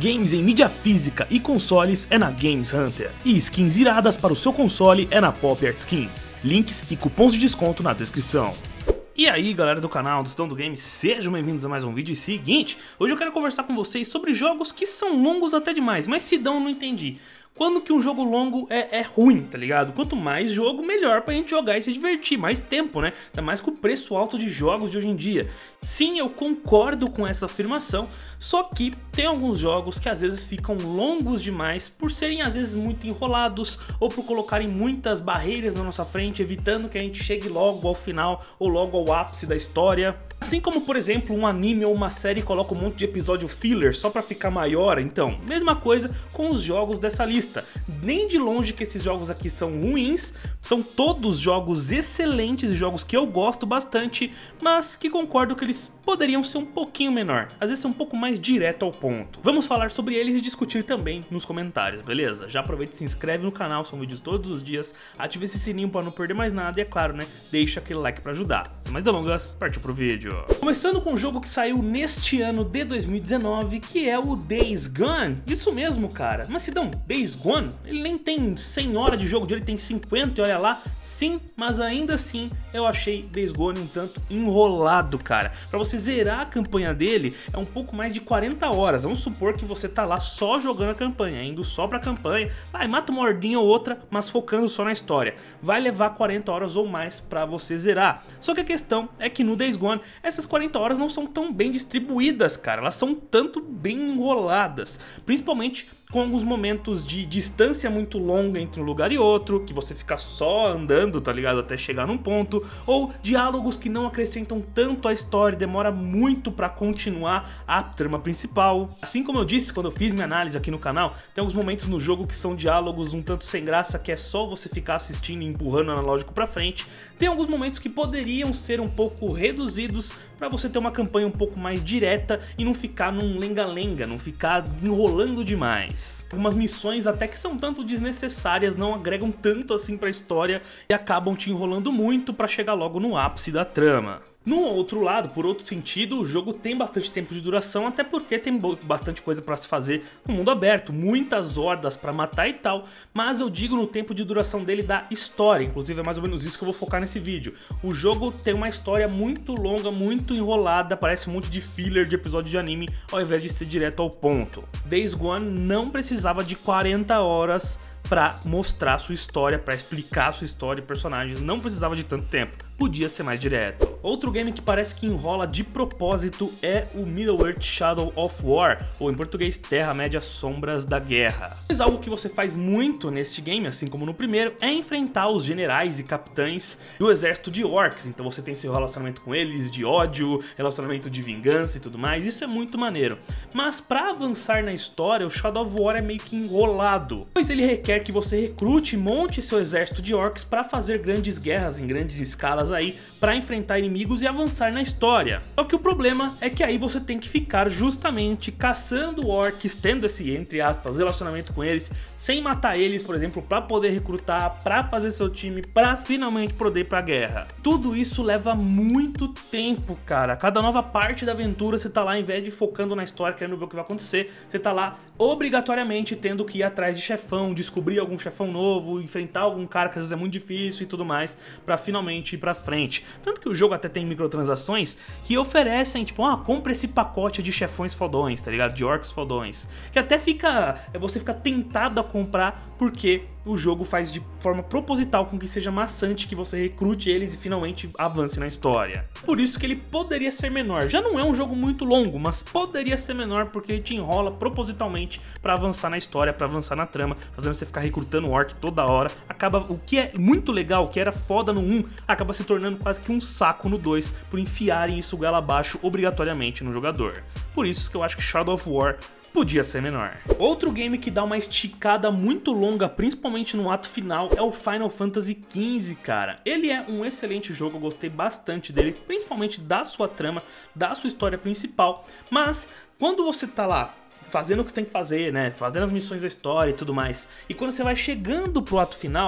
Games em mídia física e consoles é na Games Hunter. E skins iradas para o seu console é na Pop Art Skins. Links e cupons de desconto na descrição. E aí galera do canal do Estão do Game, sejam bem-vindos a mais um vídeo. E seguinte, hoje eu quero conversar com vocês sobre jogos que são longos até demais, mas se dão, eu não entendi. Quando que um jogo longo é ruim, tá ligado? Quanto mais jogo, melhor pra gente jogar e se divertir, mais tempo, né? Ainda mais com o preço alto de jogos de hoje em dia. Sim, eu concordo com essa afirmação, só que tem alguns jogos que às vezes ficam longos demais por serem às vezes muito enrolados ou por colocarem muitas barreiras na nossa frente, evitando que a gente chegue logo ao final ou logo ao ápice da história. Assim como, por exemplo, um anime ou uma série coloca um monte de episódio filler só pra ficar maior, então, mesma coisa com os jogos dessa lista. Nem de longe que esses jogos aqui são ruins, são todos jogos excelentes e jogos que eu gosto bastante, mas que concordo que eles poderiam ser um pouquinho menor, às vezes ser um pouco mais direto ao ponto. Vamos falar sobre eles e discutir também nos comentários, beleza? Já aproveita e se inscreve no canal, são vídeos todos os dias, ative esse sininho para não perder mais nada e é claro, né, deixa aquele like pra ajudar. Sem mais delongas, partiu pro vídeo. Começando com um jogo que saiu neste ano de 2019, que é o Days Gone. Isso mesmo, cara. Mas se dão Days Gone, ele nem tem 100 horas de jogo, ele tem 50 e olha lá. Sim, mas ainda assim eu achei Days Gone um tanto enrolado, cara. Pra você zerar a campanha dele é um pouco mais de 40 horas. Vamos supor que você tá lá só jogando a campanha, indo só pra campanha, vai, mata uma hordinha ou outra, mas focando só na história. Vai levar 40 horas ou mais pra você zerar. Só que a questão é que no Days Gone, essas 40 horas não são tão bem distribuídas, cara. Elas são tanto bem enroladas, principalmente com alguns momentos de distância muito longa entre um lugar e outro, que você fica só andando, tá ligado, até chegar num ponto, ou diálogos que não acrescentam tanto à história, demora muito pra continuar a trama principal. Assim como eu disse quando eu fiz minha análise aqui no canal, tem alguns momentos no jogo que são diálogos um tanto sem graça, que é só você ficar assistindo e empurrando o analógico pra frente. Tem alguns momentos que poderiam ser um pouco reduzidos pra você ter uma campanha um pouco mais direta e não ficar num lenga-lenga, não ficar enrolando demais. Algumas missões até que são tanto desnecessárias, não agregam tanto assim pra história e acabam te enrolando muito pra chegar logo no ápice da trama. No outro lado, por outro sentido, o jogo tem bastante tempo de duração, até porque tem bastante coisa pra se fazer no mundo aberto, muitas hordas pra matar e tal, mas eu digo no tempo de duração dele da história, inclusive é mais ou menos isso que eu vou focar nesse vídeo. O jogo tem uma história muito longa, muito enrolada, parece um monte de filler de episódio de anime, ao invés de ser direto ao ponto. Days Gone não precisava de 40 horas pra mostrar sua história, pra explicar sua história e personagens, não precisava de tanto tempo, podia ser mais direto. Outro game que parece que enrola de propósito é o Middle-earth Shadow of War, ou em português Terra-média Sombras da Guerra. Mas algo que você faz muito neste game, assim como no primeiro, é enfrentar os generais e capitães do exército de orcs, então você tem seu relacionamento com eles, de ódio, relacionamento de vingança e tudo mais, isso é muito maneiro. Mas pra avançar na história, o Shadow of War é meio que enrolado, pois ele requer que você recrute e monte seu exército de orcs para fazer grandes guerras em grandes escalas aí, para enfrentar inimigos e avançar na história. Só que o problema é que aí você tem que ficar justamente caçando orcs, tendo esse, entre aspas, relacionamento com eles, sem matar eles, por exemplo, para poder recrutar, para fazer seu time, para finalmente poder ir pra guerra. Tudo isso leva muito tempo, cara. Cada nova parte da aventura você tá lá, ao invés de focando na história, querendo ver o que vai acontecer, você tá lá obrigatoriamente tendo que ir atrás de chefão, descobrir algum chefão novo, enfrentar algum cara que às vezes é muito difícil e tudo mais, pra finalmente ir pra frente. Tanto que o jogo até tem microtransações que oferecem, tipo, compra esse pacote de chefões fodões, tá ligado? De orcs fodões. Que até você fica tentado a comprar porque o jogo faz de forma proposital com que seja maçante que você recrute eles e finalmente avance na história. Por isso que ele poderia ser menor. Já não é um jogo muito longo, mas poderia ser menor porque ele te enrola propositalmente pra avançar na história, pra avançar na trama, fazendo você ficar recrutando orc toda hora. Acaba, o que é muito legal, o que era foda no 1, acaba se tornando quase que um saco no 2, por enfiarem isso goela abaixo obrigatoriamente no jogador. Por isso que eu acho que Shadow of War podia ser menor. Outro game que dá uma esticada muito longa, principalmente no ato final, é o Final Fantasy XV, cara. Ele é um excelente jogo, eu gostei bastante dele, principalmente da sua trama, da sua história principal, mas quando você tá lá fazendo o que você tem que fazer, né, fazendo as missões da história e tudo mais, e quando você vai chegando pro ato final,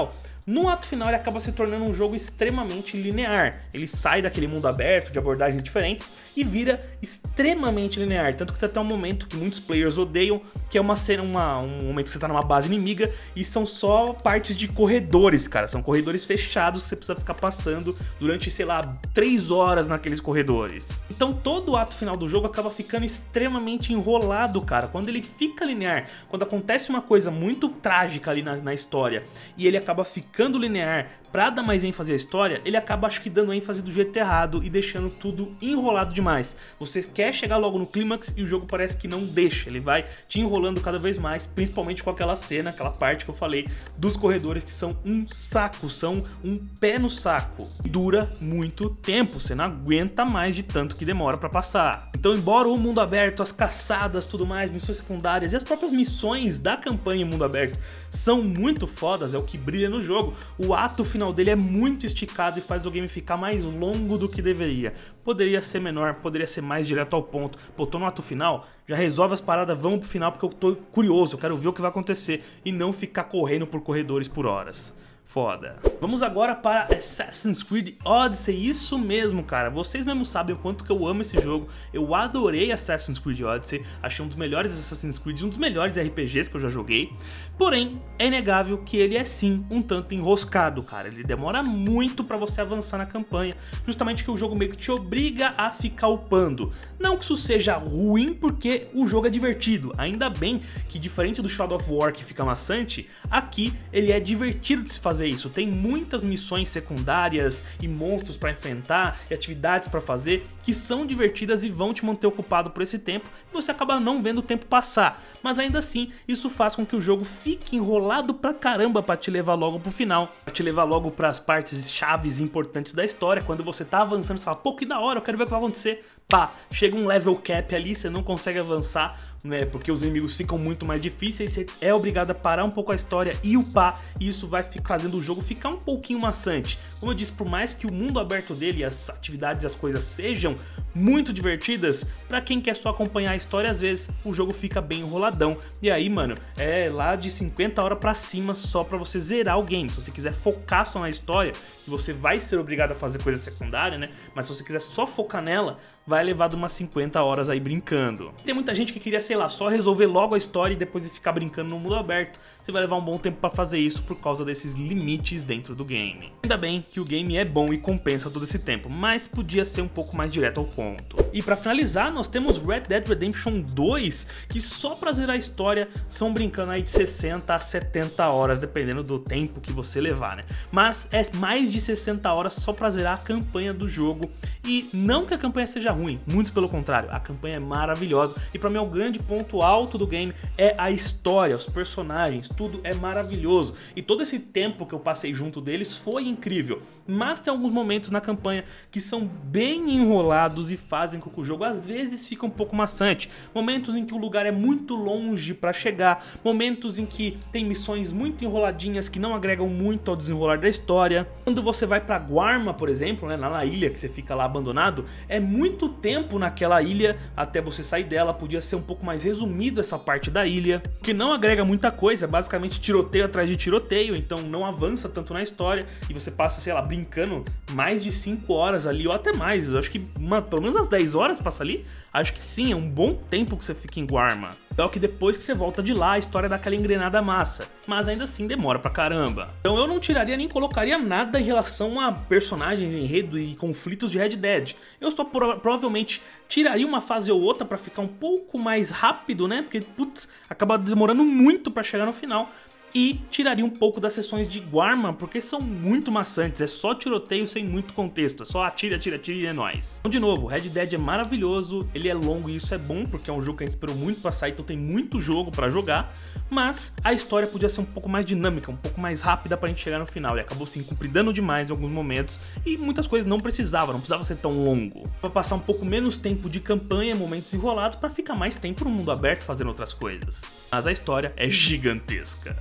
No ato final ele acaba se tornando um jogo extremamente linear. Ele sai daquele mundo aberto de abordagens diferentes e vira extremamente linear. Tanto que tem até um momento que muitos players odeiam, que é uma cena, um momento que você tá numa base inimiga e são só partes de corredores, cara. São corredores fechados que você precisa ficar passando durante, sei lá, 3 horas naqueles corredores. Então todo o ato final do jogo acaba ficando extremamente enrolado, cara. Quando ele fica linear, quando acontece uma coisa muito trágica ali na história e ele acaba ficando linear pra dar mais ênfase à história, ele acaba, acho que, dando ênfase do jeito errado e deixando tudo enrolado demais. Você quer chegar logo no clímax e o jogo parece que não deixa, ele vai te enrolando cada vez mais, principalmente com aquela cena, aquela parte que eu falei dos corredores que são um saco, são um pé no saco. Dura muito tempo, você não aguenta mais de tanto que demora pra passar. Então, embora o mundo aberto, as caçadas, tudo mais, missões secundárias e as próprias missões da campanha em mundo aberto são muito fodas, é o que brilha no jogo, o ato final dele é muito esticado e faz o game ficar mais longo do que deveria. Poderia ser menor, poderia ser mais direto ao ponto. Pô, tô no ato final, já resolve as paradas, vamos pro final porque eu tô curioso, eu quero ver o que vai acontecer e não ficar correndo por corredores por horas. Foda. Vamos agora para Assassin's Creed Odyssey, isso mesmo, cara. Vocês mesmos sabem o quanto que eu amo esse jogo. Eu adorei Assassin's Creed Odyssey, achei um dos melhores Assassin's Creed, um dos melhores RPGs que eu já joguei. Porém, é inegável que ele é sim um tanto enroscado, cara. Ele demora muito pra você avançar na campanha, justamente que o jogo meio que te obriga a ficar upando. Não que isso seja ruim, porque o jogo é divertido. Ainda bem que, diferente do Shadow of War que fica maçante, aqui ele é divertido de se fazer isso. Tem muitas missões secundárias e monstros para enfrentar e atividades para fazer que são divertidas e vão te manter ocupado por esse tempo e você acaba não vendo o tempo passar. Mas ainda assim, isso faz com que o jogo fique enrolado pra caramba para te levar logo pro final, pra te levar logo para as partes chaves importantes da história. Quando você tá avançando, você fala, pô, que da hora, eu quero ver o que vai acontecer. Pá, chega um level cap ali, você não consegue avançar, né, porque os inimigos ficam muito mais difíceis, você é obrigado a parar um pouco a história e upar, e isso vai fazendo o jogo ficar um pouquinho maçante. Como eu disse, por mais que o mundo aberto dele, as atividades e as coisas sejam muito divertidas, pra quem quer só acompanhar a história, às vezes o jogo fica bem enroladão. E aí, mano, é lá de 50 horas pra cima só pra você zerar o game. Se você quiser focar só na história, que você vai ser obrigado a fazer coisa secundária, né? Mas se você quiser só focar nela, vai levar de umas 50 horas aí brincando. Tem muita gente que queria, sei lá, só resolver logo a história e depois ficar brincando no mundo aberto. Você vai levar um bom tempo pra fazer isso por causa desses limites dentro do game. Ainda bem que o game é bom e compensa todo esse tempo, mas podia ser um pouco mais direto ao ponto. E pra finalizar, nós temos Red Dead Redemption 2, que só pra zerar a história são brincando aí de 60 a 70 horas, dependendo do tempo que você levar, né? Mas é mais de 60 horas só pra zerar a campanha do jogo. E não que a campanha seja ruim, muito pelo contrário, a campanha é maravilhosa. E pra mim o grande ponto alto do game é a história, os personagens, tudo é maravilhoso. E todo esse tempo que eu passei junto deles foi incrível. Mas tem alguns momentos na campanha que são bem enrolados e fazem com que o jogo às vezes fique um pouco maçante. Momentos em que o lugar é muito longe pra chegar, momentos em que tem missões muito enroladinhas que não agregam muito ao desenrolar da história. Quando você vai pra Guarma, por exemplo, né, lá na ilha que você fica lá abandonado, é muito tempo naquela ilha até você sair dela. Podia ser um pouco mais resumido essa parte da ilha, que não agrega muita coisa, basicamente tiroteio atrás de tiroteio, então não avança tanto na história e você passa, sei lá, brincando mais de 5 horas ali, ou até mais. Eu acho que pelo menos as 10 horas passa ali. Acho que sim, é um bom tempo que você fica em Guarma. É que depois que você volta de lá, a história dá aquela engrenada massa, mas ainda assim demora pra caramba. Então eu não tiraria nem colocaria nada em relação a personagens, enredo e conflitos de Red Dead. Eu só provavelmente tiraria uma fase ou outra pra ficar um pouco mais rápido, né? Porque, putz, acaba demorando muito pra chegar no final. E tiraria um pouco das sessões de Guarma, porque são muito maçantes, é só tiroteio sem muito contexto, é só atira, atira, atira e é nóis. Então, de novo, Red Dead é maravilhoso, ele é longo e isso é bom, porque é um jogo que a gente esperou muito pra sair, então tem muito jogo pra jogar, mas a história podia ser um pouco mais dinâmica, um pouco mais rápida pra gente chegar no final, ele acabou se incumpridando demais em alguns momentos, e muitas coisas não precisava ser tão longo. Pra passar um pouco menos tempo de campanha, momentos enrolados, pra ficar mais tempo no mundo aberto fazendo outras coisas. Mas a história é gigantesca.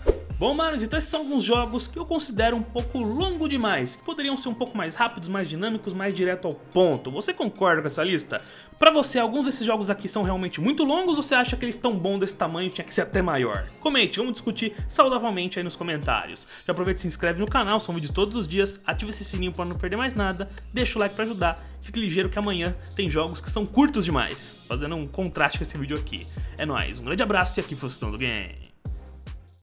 Bom, manos, então esses são alguns jogos que eu considero um pouco longo demais, que poderiam ser um pouco mais rápidos, mais dinâmicos, mais direto ao ponto. Você concorda com essa lista? Pra você, alguns desses jogos aqui são realmente muito longos ou você acha que eles estão bons desse tamanho e tinha que ser até maior? Comente, vamos discutir saudavelmente aí nos comentários. Já aproveita e se inscreve no canal, são vídeos todos os dias, ativa esse sininho pra não perder mais nada, deixa o like pra ajudar, fique ligeiro que amanhã tem jogos que são curtos demais, fazendo um contraste com esse vídeo aqui. É nóis, um grande abraço e aqui foi o Stone do Game.